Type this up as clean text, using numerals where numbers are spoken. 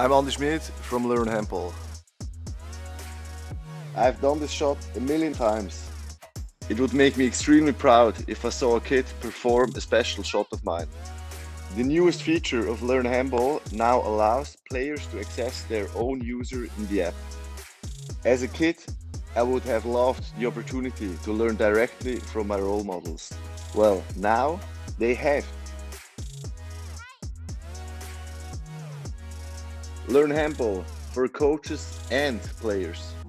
I'm Andy Schmid from Learn Handball. I've done this shot a million times. It would make me extremely proud if I saw a kid perform a special shot of mine. The newest feature of Learn Handball now allows players to access their own user in the app. As a kid, I would have loved the opportunity to learn directly from my role models. Well, now they have. Learn Handball for coaches and players.